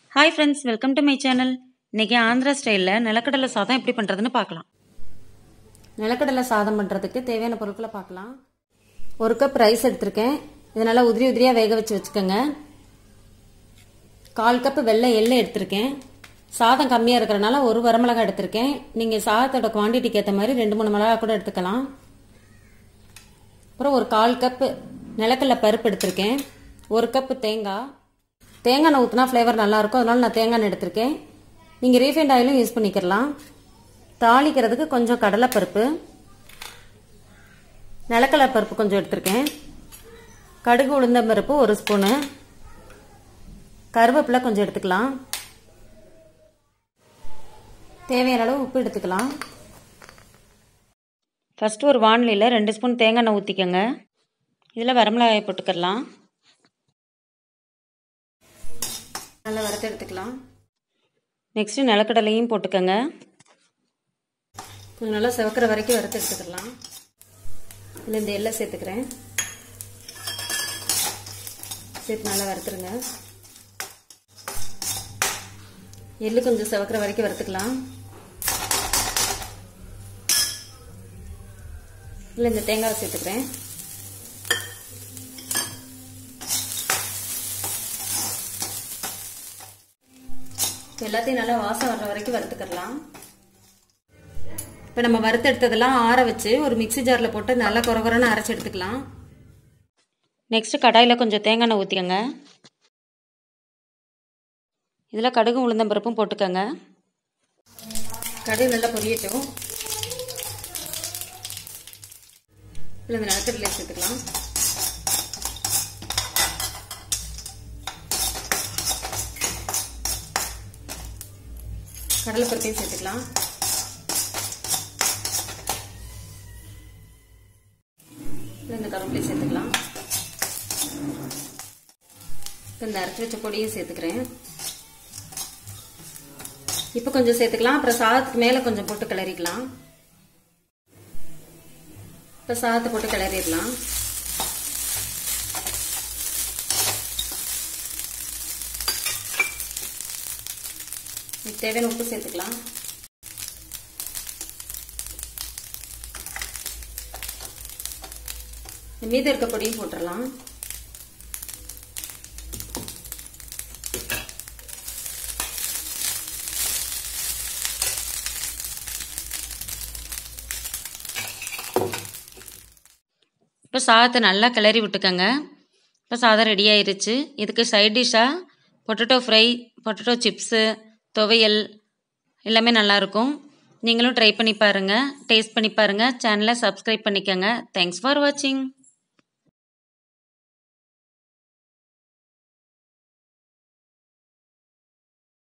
Hi friends, welcome to my channel. இன்றைக்கி ஆந்திரா ஸ்டைலில் நிலக்கடலை சாதம் எப்படி பண்ணுறதுன்னு பார்க்கலாம். நிலக்கடலை சாதம் பண்ணுறதுக்கு தேவையான பொருட்களை பார்க்கலாம். 1 கப் ரைஸ் எடுத்திருக்கேன். இதை நல்லா உதிரி உதிரியாக வேக வச்சு வச்சுக்கோங்க. 1/4 கப் வெள்ளை எள்ளு எடுத்திருக்கேன். சாதம் கம்மியாக இருக்கிறனால 1 வரமிளகாய் எடுத்திருக்கேன். நீங்கள் சாதத்தோட குவான்டிட்டிக்கு ஏற்ற மாதிரி 2-3 மிளகா கூட எடுத்துக்கலாம். அப்புறம் 1/4 கப் நிலக்கடலை பருப்பு எடுத்திருக்கேன். 1 கப் தேங்காய் எண்ணெய் ஊற்றினா ஃப்ளேவர் நல்லாயிருக்கும், அதனால நான் தேங்காய் எண்ணெய் எடுத்திருக்கேன். நீங்கள் ரீஃபைண்ட் ஆயிலும் யூஸ் பண்ணிக்கலாம். தாளிக்கிறதுக்கு கொஞ்சம் கடலைப்பருப்பு, நிலக்கடலை பருப்பு கொஞ்சம் எடுத்திருக்கேன். கடுகு உளுந்தம் பருப்பு 1 ஸ்பூனு, கருவேப்பிலை கொஞ்சம் எடுத்துக்கலாம். தேவையான அளவு உப்பு எடுத்துக்கலாம். ஃபஸ்ட்டு ஒரு வானிலையில் 2 ஸ்பூன் தேங்காய் எண்ணெய் ஊற்றிக்கோங்க. இதில் வரமிளகாயை போட்டுக்கலாம். நல்லா வறுத்து எடுத்துக்கலாம். நெக்ஸ்ட்டு நிலக்கடலையும் போட்டுக்கோங்க. கொஞ்சம் நல்லா செவக்கிற வரைக்கும் வறுத்து எடுத்துக்கலாம். இதில் இந்த எள்ளை சேர்த்துக்கிறேன். சேர்த்து நல்லா வறுத்துருங்க. எள்ளு கொஞ்சம் செவக்கிற வரைக்கும் வறுத்துக்கலாம். இதில் இந்த தேங்காவை சேர்த்துக்கிறேன். எல்லாத்தையும் நல்லா வாசம் வர்ற வரைக்கும் வறுத்துக்கலாம். இப்போ நம்ம வறுத்து எடுத்ததெல்லாம் ஆற வச்சு ஒரு மிக்சி ஜாரில் போட்டு நல்லா கொரகொரன்னு அரைச்சி எடுத்துக்கலாம். நெக்ஸ்ட்டு கடாயில் கொஞ்சம் தேங்காய் எண்ணெய் ஊற்றிக்கோங்க. இதில் கடுகு உளுந்தம் பருப்பும் போட்டுக்கோங்க. கடுகு நல்லா பொரியட்டும். இதில் இந்த நிலக்கடலையை சேர்த்துக்கலாம். கடலைப்பருப்பையும் சேர்த்துக்கலாம். இந்த கருவேப்பிலையும் சேர்த்துக்கலாம். இந்த அரைச்சி வச்ச பொடியும் சேர்த்துக்கிறேன். இப்போ கொஞ்சம் சேர்த்துக்கலாம். அப்புறம் சாதத்துக்கு மேலே கொஞ்சம் போட்டு கிளறிக்கலாம். இப்போ சாதத்தை போட்டு கிளறிடலாம். தேவையான உப்பு சேர்த்துக்கலாம். மீதி இருக்க பொடியும் போட்டுடலாம். இப்போ சாதத்தை நல்லா கிளறி விட்டுக்கோங்க. இப்போ சாதம் ரெடி ஆயிருச்சு. இதுக்கு சைட் டிஷ்ஷாக பொட்டேட்டோ ஃப்ரை, பொட்டேட்டோ சிப்ஸு, துவையல் எல்லாமே நல்லாயிருக்கும். நீங்களும் ட்ரை பண்ணி பாருங்கள், டேஸ்ட் பண்ணி பாருங்கள். சேனலை சப்ஸ்கிரைப் பண்ணிக்கோங்க. தேங்க்ஸ் ஃபார் வாட்சிங்.